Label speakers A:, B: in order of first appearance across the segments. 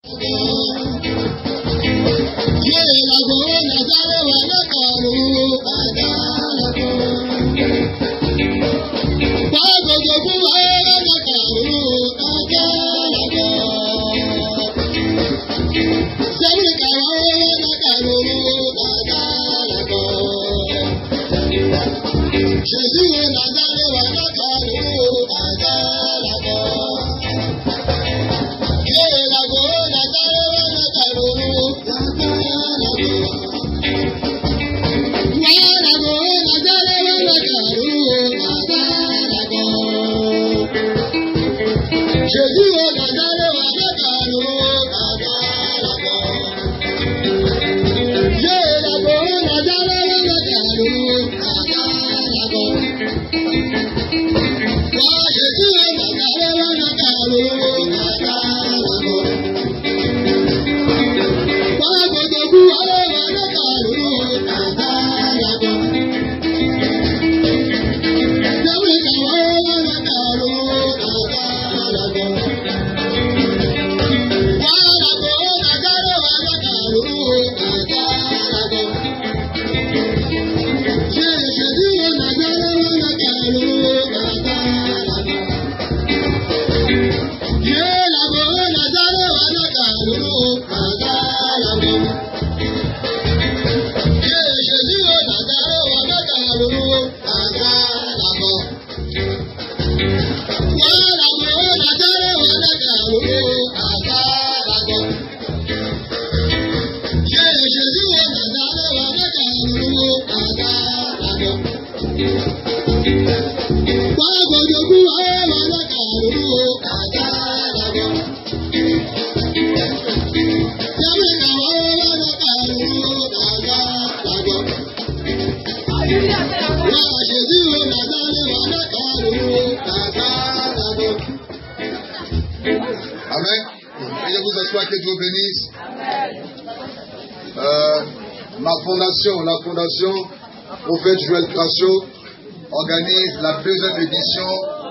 A: La fondation Prophète Joël Crasso organise la deuxième édition.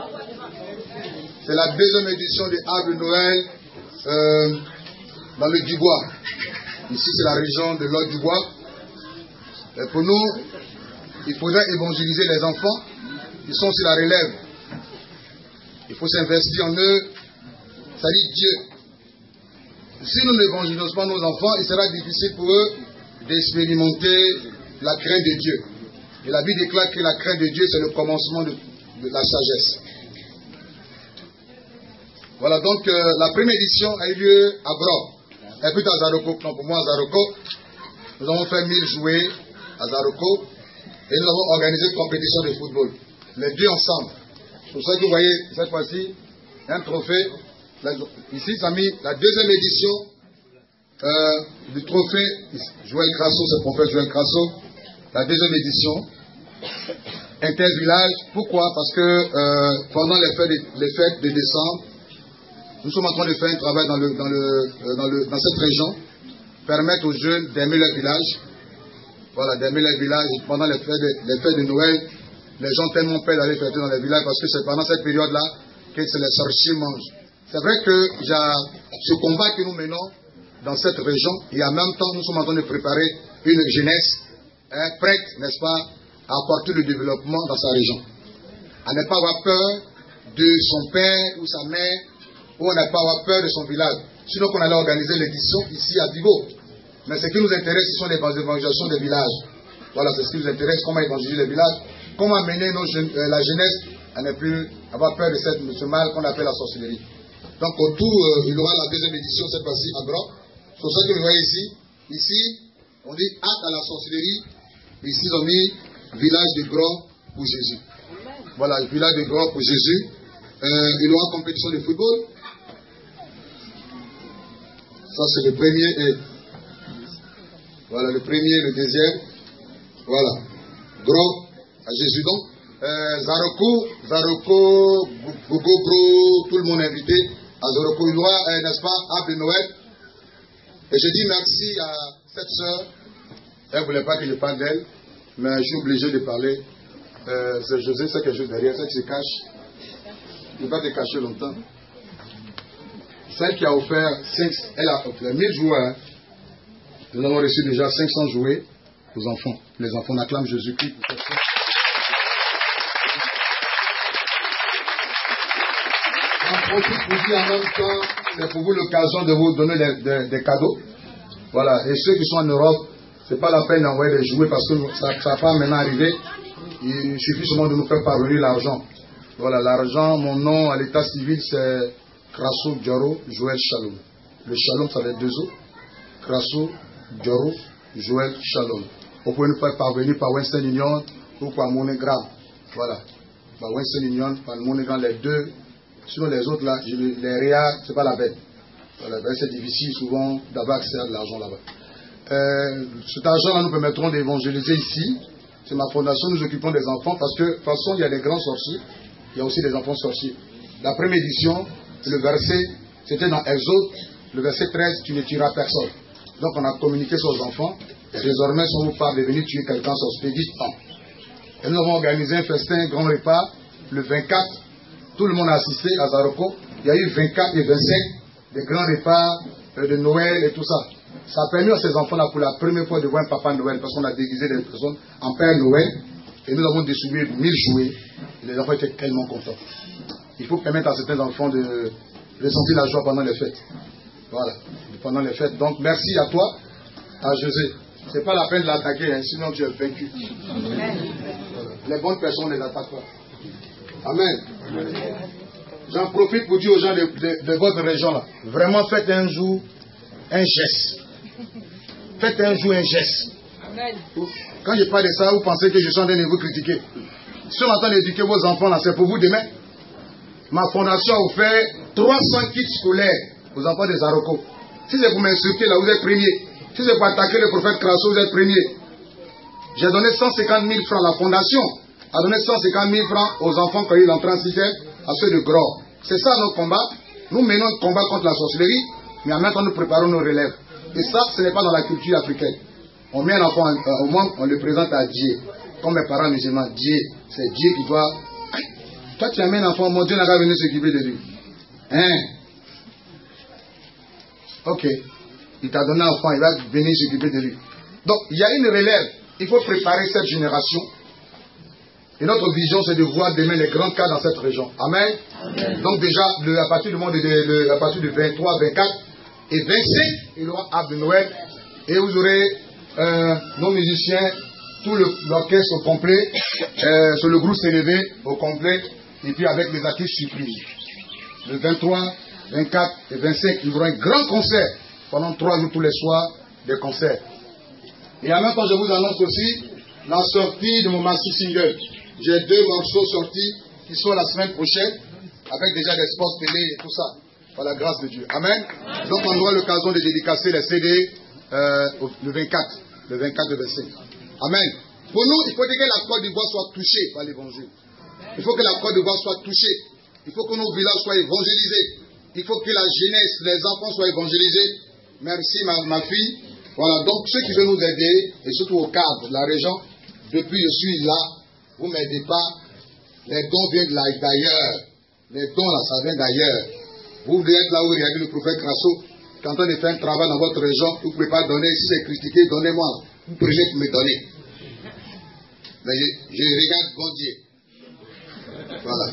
A: C'est la deuxième édition des Arbre de Noël dans le Dubois. Ici, c'est la région de l'Aude-du-Bois. Pour nous, il faudrait évangéliser les enfants. Ils sont sur la relève. Il faut s'investir en eux. Ça dit Dieu. Si nous n'évangélisons pas nos enfants, il sera difficile pour eux d'expérimenter la crainte de Dieu. Et la Bible déclare que la crainte de Dieu, c'est le commencement de la sagesse. Voilà, donc la première édition a eu lieu à Gros. Et puis à Zaroko, non, pour moi à Zaroko. Nous avons fait 1000 jouets à Zaroko. Et nous avons organisé une compétition de football. Les deux ensemble. C'est pour ça que vous voyez, cette fois-ci, un trophée. Ici, ça a mis la deuxième édition du trophée Joël Crasso, c'est le prophète Joël Crasso, la deuxième édition, Intervillage. Pourquoi? Parce que pendant les fêtes de décembre, nous sommes en train de faire un travail dans cette région, permettre aux jeunes d'aimer leur village. Voilà, d'aimer leur village. Pendant les fêtes de Noël, les gens tellement peur d'aller fêter dans les villages parce que c'est pendant cette période-là que c'est les sorciers mangent. C'est vrai que ce combat que nous menons dans cette région, et en même temps, nous sommes en train de préparer une jeunesse prête, n'est-ce pas, à apporter le développement dans sa région. À ne pas avoir peur de son père ou sa mère, ou à ne pas avoir peur de son village. Sinon, qu'on allait organiser l'édition ici à Vigo. Mais ce qui nous intéresse, ce sont les évangélisations des villages. Voilà, c'est ce qui nous intéresse, comment évangéliser les villages, comment amener la jeunesse à ne plus avoir peur de ce mal qu'on appelle la sorcellerie. Donc, autour, il y aura la deuxième édition, cette fois-ci, à Gros. C'est pour ça que vous voyez ici. Ici, on dit hâte à la sorcellerie. Ici, ils ont mis village de Gros pour Jésus. Voilà, le village de Gros pour Jésus. Il y aura compétition de football. Ça, c'est le premier. Voilà, le premier, le deuxième. Voilà. Gros à Jésus, donc. Zaroko, Gougobro, tout le monde est invité. À Zaroko, il y aura, n'est-ce pas, Arbre de Noël. Et je dis merci à cette sœur. Elle ne voulait pas que je parle d'elle, mais je suis obligé de parler. C'est José, c'est quelque chose derrière, c'est qui se cache. Il ne va pas te cacher longtemps. celle qui a offert elle a offert 1000 joueurs. Nous avons reçu déjà 500 jouets aux enfants. Les enfants acclament Jésus-Christ. J'en profite pour dire en même temps, c'est pour vous l'occasion de vous donner des cadeaux. Voilà, et ceux qui sont en Europe, c'est pas la peine d'envoyer des jouets parce que ça va pas maintenant arriver. Il suffit seulement de nous faire parvenir l'argent. Voilà, l'argent, mon nom à l'état civil, c'est Krasso Dioro Joël Shalom. Le Shalom, ça va être 2 O. Krasso Dioro Joël Shalom. Vous pouvez nous faire parvenir par Western Union ou par MoneyGram. Voilà. Par Western Union, par MoneyGram, les deux. Sinon, les autres, là, les réals, c'est pas la peine. Voilà, c'est difficile souvent d'avoir accès à de l'argent là-bas. Cet argent-là nous permettront d'évangéliser ici. C'est ma fondation, nous occupons des enfants parce que, de toute façon, il y a des grands sorciers, il y a aussi des enfants sorciers. La première édition, le verset, c'était dans Exode, le verset 13, tu ne tueras personne. Donc on a communiqué sur aux enfants, et désormais, si on vous parle de venir tuer quelqu'un sur ce dit non. Et nous avons organisé un festin, un grand repas, le 24, tout le monde a assisté à Zaroko. Il y a eu 24 et 25, des grands repas de Noël et tout ça. Ça a permis à ces enfants-là pour la première fois de voir un Papa Noël parce qu'on a déguisé des personnes en Père Noël et nous avons distribué 1000 jouets et les enfants étaient tellement contents. Il faut permettre à certains enfants de ressentir la joie pendant les fêtes. Voilà, pendant les fêtes. Donc merci à toi, à José. C'est pas la peine de l'attaquer, hein, sinon tu es vaincu. Voilà. Les bonnes personnes ne les attaquent pas. Amen. J'en profite pour dire aux gens de votre région là, vraiment faites un jour un geste. Faites un jour un geste. Amen. Quand je parle de ça, vous pensez que je suis en train de vous critiquer. Si on est en train d'éduquer vos enfants là, c'est pour vous demain. Ma fondation a offert 300 kits scolaires aux enfants des Zaroko. Si c'est pour m'insulter là, vous êtes premier. Si c'est pour attaquer le prophète Krasso, vous êtes premier. J'ai donné 150 000 francs. La fondation a donné 150 000 francs aux enfants qui ont eu l'entrée en sixième, à ceux de Gros. C'est ça notre combat. Nous menons un combat contre la sorcellerie, mais en même temps nous préparons nos relèves. Et ça, ce n'est pas dans la culture africaine. On met un enfant au monde, on le présente à Dieu. Comme mes parents musulmans, Dieu, c'est Dieu qui doit... Toi tu amènes un enfant, mon Dieu n'a qu'à venir s'occuper de lui. Hein? Ok. Il t'a donné un enfant, il va venir s'occuper de lui. Donc, il y a une relève. Il faut préparer cette génération. Et notre vision, c'est de voir demain les grands cas dans cette région. Amen. Amen. Donc déjà, à partir du 23, 24 et 25, il y aura Arbre de Noël. Et vous aurez nos musiciens, tout l'orchestre au complet, sur le groupe s'élevé au complet, et puis avec les artistes surprises. Le 23, 24 et 25, il y aura un grand concert. Pendant 3 jours tous les soirs, des concerts. Et en même temps, je vous annonce aussi la sortie de mon maxi single. J'ai 2 morceaux sortis qui sont la semaine prochaine, avec déjà des spots télé et tout ça, par la grâce de Dieu. Amen. Donc on aura l'occasion de dédicacer les CD le 24 et 25. Amen. Pour nous, il faut que la Côte d'Ivoire soit touchée par l'évangile. Il faut que la Côte d'Ivoire soit touchée. Il faut que nos villages soient évangélisés. Il faut que la jeunesse, les enfants soient évangélisés. Merci ma fille. Voilà, donc ceux qui veulent nous aider, et surtout au cadre de la région, depuis je suis là, vous ne m'aidez pas. Les dons viennent d'ailleurs. Les dons là, ça vient d'ailleurs. Vous devez être là où il y a le prophète Krasso, qui est en train de faire un travail dans votre région. Vous ne pouvez pas donner. Si c'est critiqué, donnez-moi. Vous prenez pour me donner. Mais je regarde bon Dieu. Voilà.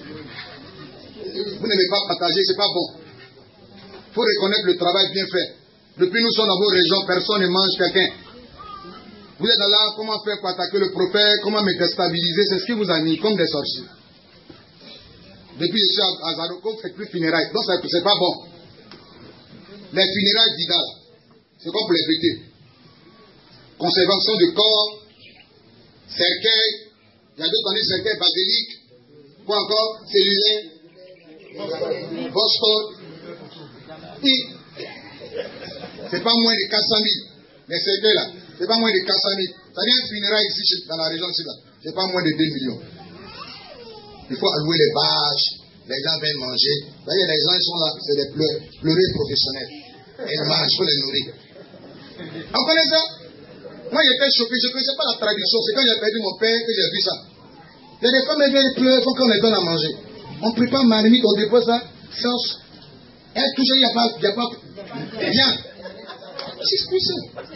A: Vous n'aimez pas partager, c'est pas bon. Il faut reconnaître le travail bien fait. Depuis nous sommes dans vos régions, personne ne mange quelqu'un. Vous êtes là, comment faire pour attaquer le prophète, comment me déstabiliser, c'est ce qui vous a mis comme des sorciers. Depuis je suis à Zaroko, vous ne faites plus funérailles. Donc c'est pas bon. Les funérailles d'Ida, c'est comme pour les fêter. Conservation du corps, cercueil, il y a d'autres années cercueil basilique, quoi encore, cellulaire, Boston, c'est pas moins de 400 000. Les cercueils là, c'est pas moins de 400 000. Ça vient de funérailles ici, dans la région ici là. C'est pas moins de 2 millions. Il faut allouer les vaches, les gens viennent manger. Vous voyez, les gens ils sont là, c'est des pleureux professionnels. Ils mangent, il faut les nourrir. On connaît ça? Moi j'étais choqué, je ne connaissais pas la tradition. C'est quand j'ai perdu mon père que j'ai vu ça. Il y a des femmes qui viennent pleurer, il faut qu'on les donne à manger. On ne prépare marmite, on dépose ça, sauce. Elle touche, il n'y a pas. Viens. C'est expulsé.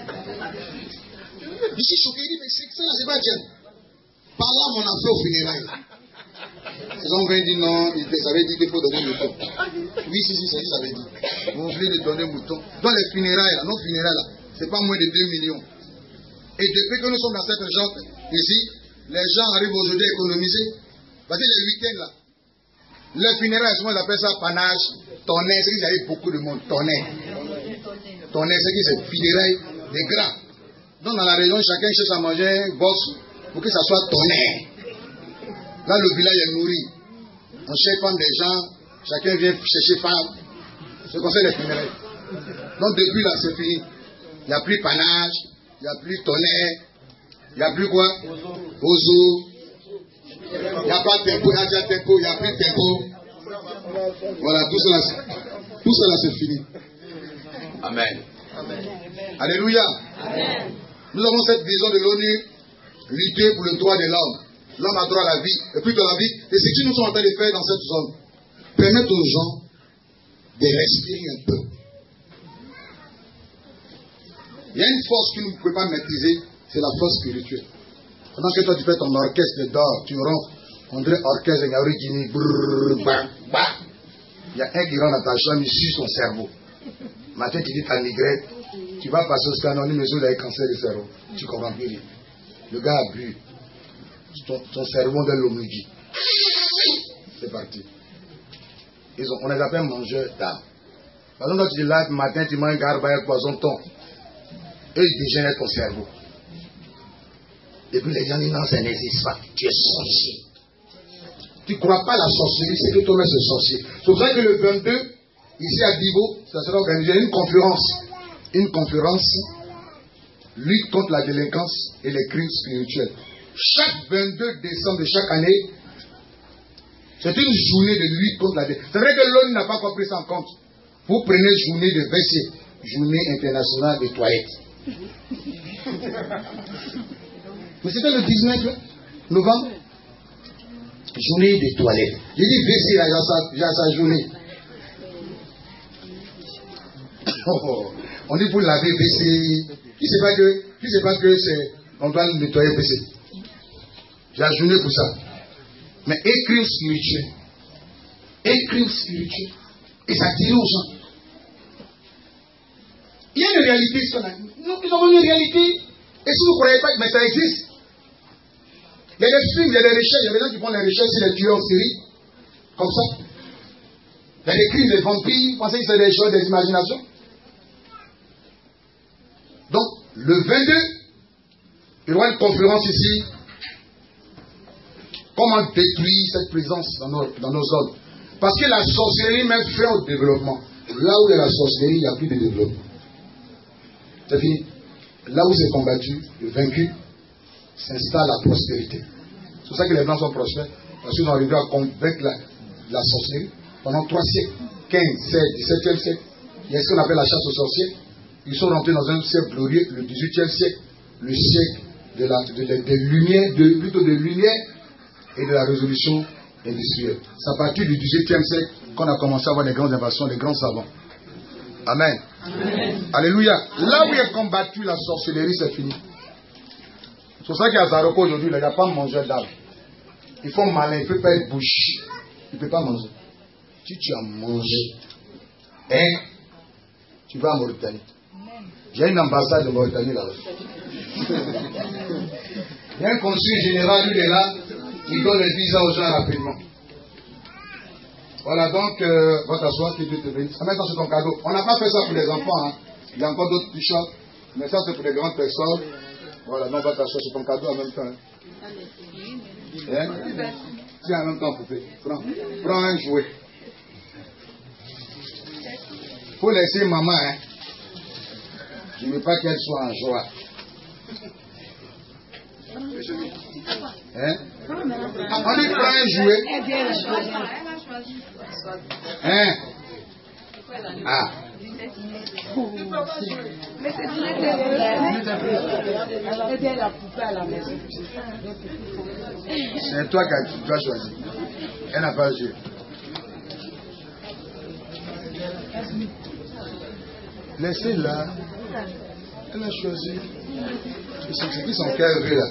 A: Je suis choqué, il dit, mais ça là, c'est pas Dieu. Par là, mon enfant au funérailles. Ils ont dit non, ils avaient dit qu'il faut donner le mouton. Oui, si, c'est ça, ils avaient dit. Vous voulez de donner le mouton. Dans les funérailles, là, nos funérailles, là, c'est pas moins de 2 millions. Et depuis que nous sommes dans cette région, ici, les gens arrivent aujourd'hui à économiser. Parce que les week-ends, là, les funérailles, souvent, ils appellent ça panache, tonnerre, c'est qu'ils avaient beaucoup de monde, tonnerre. Tonnerre, c'est qu'ils c'est funérailles des gras. Donc, dans la région, chacun cherche à manger un box pour que ça soit tonnerre. Là, le village est nourri. On cherche comme des gens, chacun vient chercher femme. C'est comme ça les funérailles. Donc, depuis là, c'est fini. Il n'y a plus panache, il n'y a plus tonnerre, il n'y a plus quoi? Ozo. Il n'y a pas tempo, il y a déjà tempo, il n'y a plus tempo. Voilà, tout cela c'est fini. Amen. Alléluia. Amen. Nous avons cette vision de l'ONU, lutter pour le droit de l'homme. L'homme a droit à la vie. Et puis dans la vie, et ce que nous sommes en train de faire dans cette zone, permettre aux gens de respirer un peu. Il y a une force que nous ne pouvons pas maîtriser, c'est la force spirituelle. Pendant que toi tu fais ton orchestre d'or, tu rentres, on dirait orchestre, il y a un qui rentre dans ta chambre, il suce ton cerveau. Matin tu dis ta migraine, tu vas passer au scanner, mais il a un cancer du cerveau. Tu comprends plus rien. Le gars a bu. Ton cerveau de l'omnigi. C'est parti. On les appelle mangeurs d'âme. Par exemple, quand tu dis là, le matin, tu manges un garba et un poisson thon. Eux, ils dégénèrent ton cerveau. Et puis les gens disent non, ça n'existe pas. Tu es sorcier. Tu ne crois pas à la sorcellerie, c'est que toi-même c'est sorcier. C'est pour ça que le 22, ici à Divo, ça sera organisé une conférence. Une conférence lutte contre la délinquance et les crimes spirituels. Chaque 22 décembre de chaque année, c'est une journée de lutte contre la délinquance. C'est vrai que l'ONU n'a pas compris ça en compte. Vous prenez journée de WC, journée internationale des toilettes. Mais c'était le 19 novembre. Journée des toilettes. J'ai dit WC là, il y a sa journée. On dit pour laver WC. Qui ne sait pas que c'est. On doit nettoyer WC. J'ai la journée pour ça. Mais écrire spirituel. Écrire spirituel. Et ça dit aux gens. Il y a une réalité. Nous avons une réalité. Et si vous ne croyez pas, mais ça existe. Il y a des films, il y a des recherches. Il y a des gens qui font les recherches sur les tueurs en série. Comme ça. Il y a des crimes, des vampires. Vous pensez que c'est des choses, des imaginations. Donc, le 22, il y aura une conférence ici. Comment détruire cette présence dans nos zones. Parce que la sorcellerie même fait au développement. Là où il y a la sorcellerie, il n'y a plus de développement. C'est fini. Là où c'est combattu, le vaincu, s'installe la prospérité. C'est pour ça que les Blancs sont prospères. Parce qu'ils ont arrivé à convaincre la sorcellerie pendant 3 siècles. 15, 16, 17e siècle. Il y a ce qu'on appelle la chasse aux sorciers. Ils sont rentrés dans un siècle glorieux, le 18e siècle. Le siècle des lumières, plutôt de lumière et de la résolution industrielle. C'est à partir du 18e siècle qu'on a commencé à avoir des grandes invasions, des grands savants. Amen. Amen. Alléluia. Là où il est combattu la sorcellerie, c'est fini. C'est pour ça qu'à Zaroko aujourd'hui, il n'y a pas de mangeur d'âme. Ils font malin, il ne peut pas être bouche. Il ne peut pas manger. Si tu as mangé, tu vas à Mauritanie. J'ai une ambassade de Mauritanie là-bas. Il y a un consul général, lui, il est là, il donne les visas aux gens rapidement. Voilà, donc, va t'asseoir, que Dieu te bénisse. Maintenant, c'est ton cadeau. On n'a pas fait ça pour les enfants, hein. Il y a encore d'autres t-shirts, mais ça, c'est pour les grandes personnes. Voilà, donc, va t'asseoir, c'est ton cadeau en même temps. Hein. Tiens, en même temps, poupée. Prends un jouet. Il faut laisser maman, hein. Je ne veux pas qu'elle soit en joie. Hein? On dit prends un jouet. Hein? Ah. C'est toi qui as choisi. Elle n'a pas joué. Laissez-la. Elle a choisi. C'est qui son cœur là?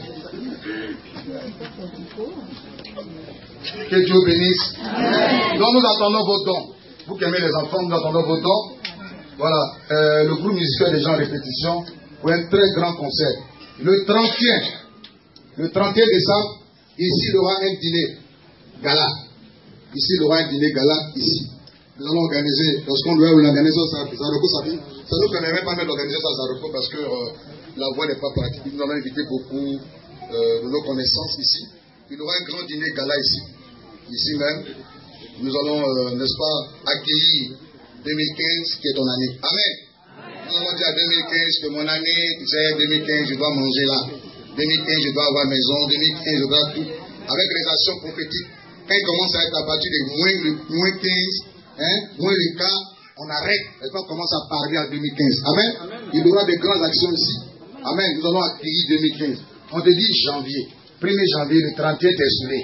A: Que Dieu bénisse. Donc nous attendons vos dons. Vous qui aimez les enfants, nous attendons vos dons. Voilà, le groupe musical est déjà en répétition pour un très grand concert. Le 31 décembre, ici il y aura un dîner gala. Ici il y aura un dîner gala, ici. Nous allons organiser, lorsqu'on doit l'organiser au Saroko, ça ne nous permet même pas d'organiser ça au Saroko parce que la voie n'est pas pratique. Nous allons inviter beaucoup de nos connaissances ici. Il y aura un grand dîner gala ici même. Nous allons, n'est-ce pas, accueillir 2015 qui est ton année. Amen. Nous allons dire à 2015 que mon année, tu sais, 2015 je dois manger là. 2015 je dois avoir maison. 2015 je dois tout. Avec les actions prophétiques, quand il commence à être à partir de moins 15, moins le cas, on arrête. Et puis on commence à parler en 2015. Amen. Il y aura des grandes actions ici. Amen. Nous allons accueillir 2015. On te dit janvier. 1er janvier, le 31 t'es saoulé.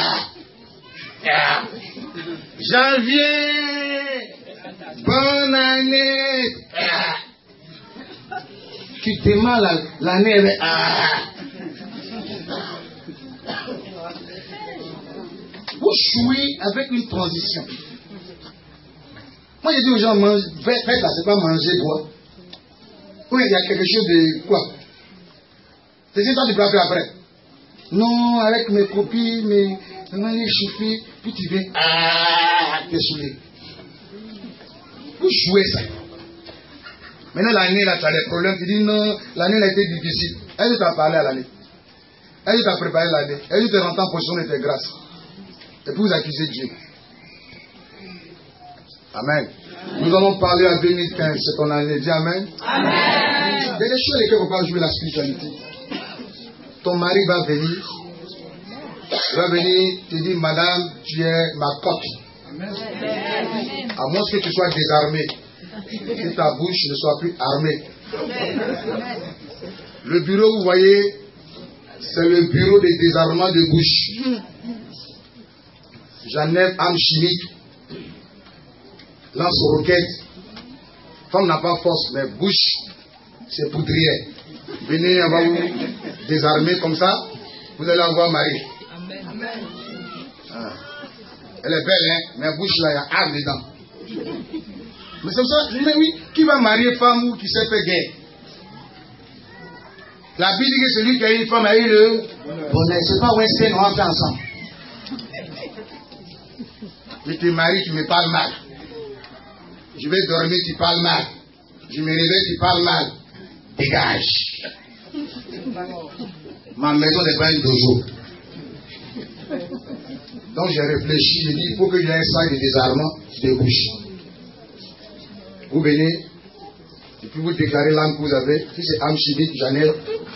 A: Janvier, bonne année. Tu démarres l'année avec vous jouez avec une transition. Moi, j'ai dit aux gens, faites là, c'est pas manger, quoi. Oui, il y a quelque chose de quoi? C'est ça que tu peux faire après. Non, avec mes copines, mes chauffés, puis tu viens, t'es saoulé. Vous jouez ça. Maintenant, l'année, là, tu as des problèmes. Tu dis non, l'année, elle a été difficile. Elle t'a parlé à l'année. Elle t'a préparé l'année. Elle te rentre en position de tes grâces. Et puis vous accusez Dieu. Amen. Nous allons parler à 2015, c'est ton année. Dis Amen. Amen. Il y a des choses lesquelles il ne faut pas jouer la spiritualité. Ton mari va venir. Il va venir, te dit, madame, tu es ma copie. À moins que tu sois désarmé. Que ta bouche ne soit plus armée. Le bureau, vous voyez, c'est le bureau de désarmement de bouche. Genève, âme chimique, lance-roquette. Femme n'a pas force, mais bouche, c'est poudrière. Venez, on va vous désarmer comme ça. Vous allez avoir Marie. Ah. Elle est belle, hein, mais bouche là, il y a âme dedans. Mais c'est ça, mais oui, qui va marier femme ou qui s'est fait guerre? La Bible dit que celui qui a une femme a eu le bonheur. C'est pas Western, on va faire ensemble. Je te marie, tu me parles mal. Je vais dormir, tu parles mal. Je me réveille, tu parles mal. Dégage. Ma maison n'est pas un dojo. Donc j'ai réfléchi, j'ai dit, il faut que j'ai un sac de désarmement de bouche. Vous venez, et puis vous déclarez l'âme que vous avez. Si c'est âme chimique, j'en ai.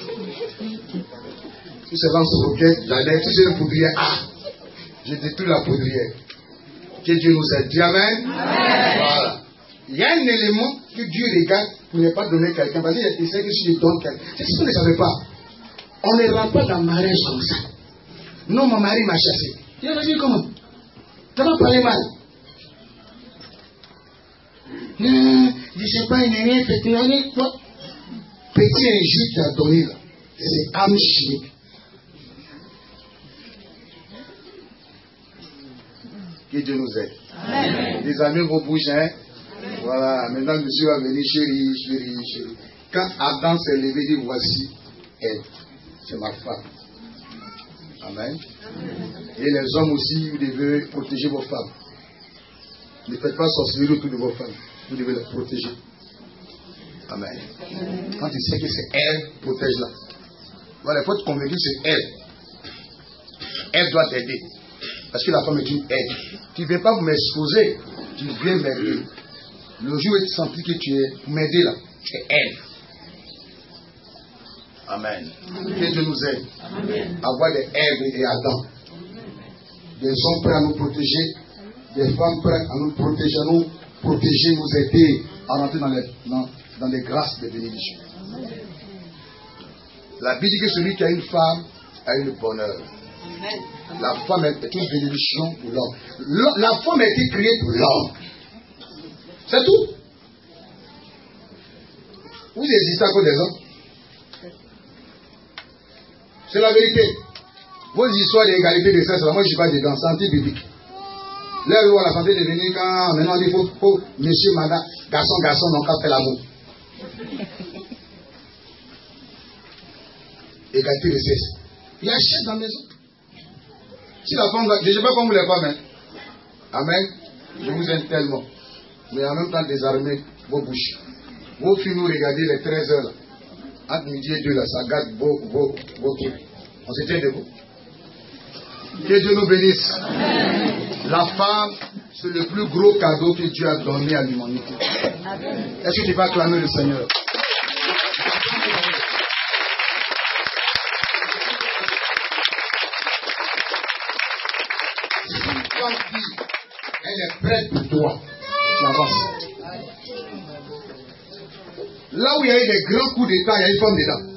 A: Si c'est lance-roquette, j'en ai. Si c'est une poudrière, je détruis la poudrière. Que Dieu nous aide. Dis Amen. Voilà. Il y a un élément que Dieu regarde pour ne pas donner quelqu'un. Parce qu'il sait que si je donne quelqu'un, c'est ce que vous ne savez pas. On ne rentre pas dans le mariage comme ça. Non, mon mari m'a chassé. Il a dit comment? Tu vas parler mal. Non, je ne sais pas, il n'y a rien fait. Quoi? Petit injure qui a donné là, c'est âme chimique. Que Dieu nous aide. Amen. Les amis vont bouger, hein? Voilà, maintenant monsieur va venir, chérie. Quand Adam s'est levé, il dit voici elle, c'est ma femme. Amen. Et les hommes aussi, vous devez protéger vos femmes. Ne faites pas sorcellerie autour de vos femmes. Vous devez les protéger. Amen. Quand tu sais que c'est elle, protège-la. Voilà, il faut être convaincu que c'est elle. Elle doit t'aider. Parce que la femme est une aide. Tu ne viens pas m'exposer, tu viens m'aider. Le jour où tu sens que tu es m'aider là, c'est elle. Amen. Que Dieu nous aide. Amen. Avoir des Èves et Adam. Des hommes prêts à nous protéger, des femmes prêtes à nous protéger, nous aider à rentrer dans les grâces de bénédiction. La Bible dit que celui qui a une femme a une bonheur. La femme est une bénédiction pour l'homme. La femme a été créée pour l'homme. C'est tout. Vous hésitez à cause des hommes. C'est la vérité. Vos histoires d'égalité de sexe, moi je ne suis pas dedans, c'est anti-biblique. Là où la santé est devenue quand maintenant il faut monsieur, madame, garçon, donc on fait l'amour. Égalité de sexe. Il y a un chef dans la maison. Si la femme, je ne sais pas comment vous les femmes, hein. Amen. Je vous aime tellement. Mais en même temps, désarmez vos bouches. Vos filles nous regardez les 13 heures là. Entre midi et 2 là, ça gâte vos trucs. On se tient debout. Que Dieu nous bénisse. Amen. La femme, c'est le plus gros cadeau que Dieu a donné à l'humanité. Est-ce que tu vas acclamer le Seigneur? Si toi fille, elle est prête pour toi, tu avances. Là où il y a eu des grands coups d'État, il y a une femme dedans.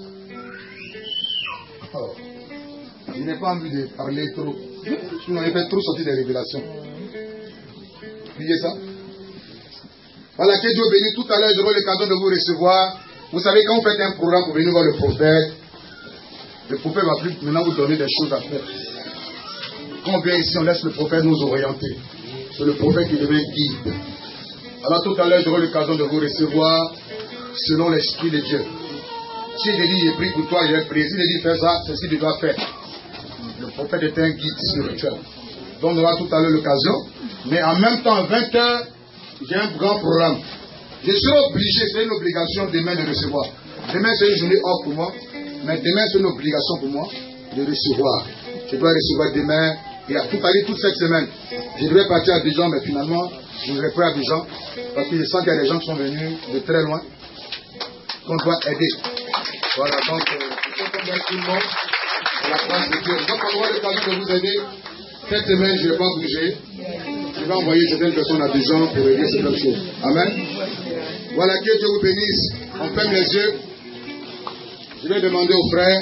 A: Oh. Je n'ai pas envie de parler trop. Sinon, il fait trop sortir des révélations. Oubliez ça. Voilà, que Dieu bénisse. Tout à l'heure, j'aurai l'occasion de vous recevoir. Vous savez, quand vous faites un programme pour venir voir le prophète va plus maintenant vous donner des choses à faire. Quand on vient ici, on laisse le prophète nous orienter. C'est le prophète qui devient guide. Alors tout à l'heure, j'aurai l'occasion de vous recevoir selon l'Esprit de Dieu. Si il dit, j'ai pris pour toi, j'ai prié. Si il dit, fais ça, c'est ce qu'il doit faire. Le prophète est un guide spirituel. Donc, on aura tout à l'heure l'occasion. Mais en même temps, à 20h, j'ai un grand programme. Je serai obligé, c'est une obligation demain de recevoir. Demain, c'est une journée off pour moi. Mais demain, c'est une obligation pour moi de recevoir. Je dois recevoir demain. Et à tout aller toute cette semaine. Je devais partir à Abidjan, mais finalement, je ne vais pas à Abidjan. Parce que je sens qu'il y a des gens qui sont venus de très loin. Qu'on doit aider. Voilà, donc, il faut qu'on aide tout le monde à la grâce de Dieu. Donc, on aura l'occasion de vous aider. Cette semaine, je ne vais pas bouger. Je vais envoyer certaines personnes à Abidjan pour aider certaines choses. Amen. Voilà, que Dieu vous bénisse. On ferme les yeux. Je vais demander aux frères.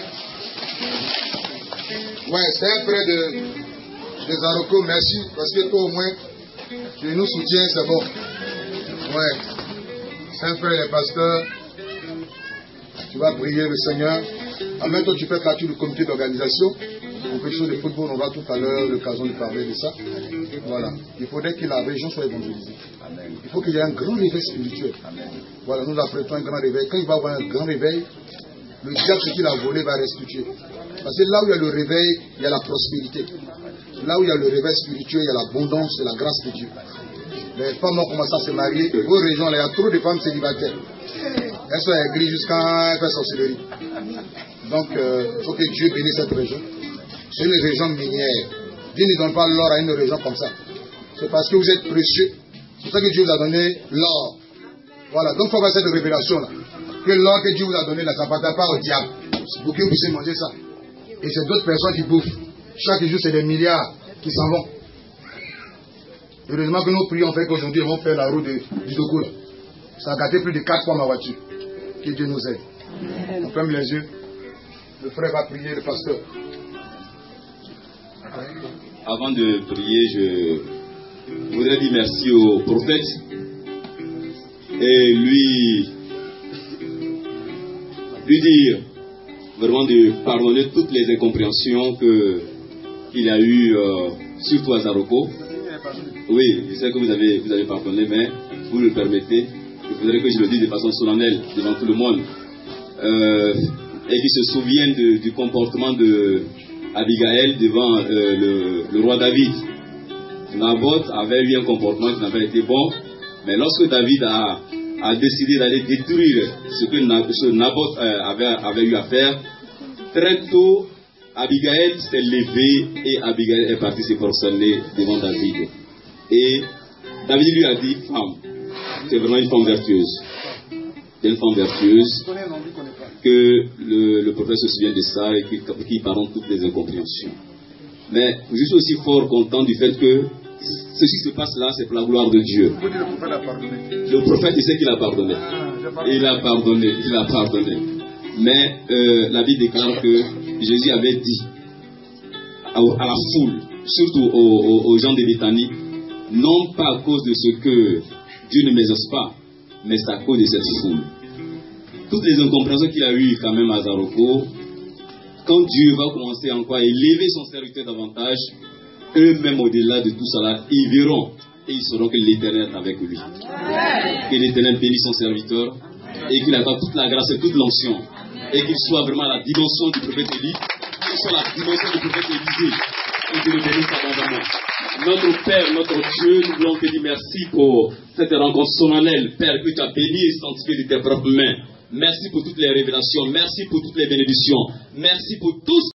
A: Ouais, c'est un frère des Zaroko, merci, parce que toi au moins, tu nous soutiens, c'est bon. Ouais, c'est un frère des pasteurs. Tu vas prier le Seigneur. En même temps, tu fais partie du comité d'organisation. On fait chose de football, on aura tout à l'heure l'occasion de parler de ça. Voilà. Il faudrait que la région soit évangélisée. Il faut qu'il y ait un grand réveil spirituel. Voilà, nous apprêtons un grand réveil. Quand il va y avoir un grand réveil, le diable, ce qu'il a volé, va restituer. Parce que là où il y a le réveil, il y a la prospérité. Là où il y a le réveil spirituel, il y a l'abondance et la grâce de Dieu. Les femmes ont commencé à se marier. Et vos régions, là, il y a trop de femmes célibataires. Elles sont aigries jusqu'à faire sorcellerie. Donc, il faut que Dieu bénisse cette région. C'est une région minière. Dieu ne donne pas l'or à une région comme ça. C'est parce que vous êtes précieux. C'est pour ça que Dieu vous a donné l'or. Voilà, donc il faut avoir cette révélation-là. Que l'or que Dieu vous a donné, là, ça n'appartient pas au diable. C'est pour que vous puissiez manger ça. Et c'est d'autres personnes qui bouffent. Chaque jour, c'est des milliards qui s'en vont. Heureusement que nos prières ont fait qu'aujourd'hui, ils vont faire la route du Togo. Ça a gâté plus de 4 fois ma voiture. Que Dieu nous aide. On ferme les yeux. Le frère va prier, le pasteur.
B: Avant de prier, je voudrais dire merci au prophète et lui dire vraiment de pardonner toutes les incompréhensions qu'il a eues, surtout à Zaroko. Oui, je sais que vous avez pardonné, mais vous le permettez. Il faudrait que je le dise de façon solennelle devant tout le monde. Et qu'il se souvienne du comportement de Abigail devant le roi David. Naboth avait eu un comportement qui n'avait pas été bon, mais lorsque David a décidé d'aller détruire ce que Naboth avait eu à faire, très tôt, Abigail s'est levée et Abigail est partie se prosterner devant David. Et David lui a dit, femme, tu es vraiment une femme vertueuse. Une femme vertueuse, que le prophète se souvienne de ça et qu'il pardonne toutes les incompréhensions. Mais je suis aussi fort content du fait que ce qui se passe là, c'est pour la gloire de Dieu. Le prophète, il sait qu'il a pardonné. Il a pardonné. Mais la Bible déclare que Jésus avait dit à la foule, surtout aux gens de Béthanie, non pas à cause de ce que Dieu ne m'exauce pas, mais c'est à cause de cette foule. toutes les incompréhensions qu'il a eues quand même à Zaroko, quand Dieu va commencer encore à élever son serviteur davantage, eux-mêmes au-delà de tout cela, ils verront et ils sauront que l'Éternel est avec lui. Que l'Éternel bénisse son serviteur et qu'il accorde toute la grâce et toute l'onction et qu'il soit vraiment à la dimension du prophète Élie, qu'il soit à la dimension du prophète Élisée et qu'il le bénisse abondamment. Notre Père, notre Dieu, nous voulons te dire merci pour cette rencontre solennelle. Père, que tu as béni et sanctifié de tes propres mains. Merci pour toutes les révélations. Merci pour toutes les bénédictions. Merci pour tout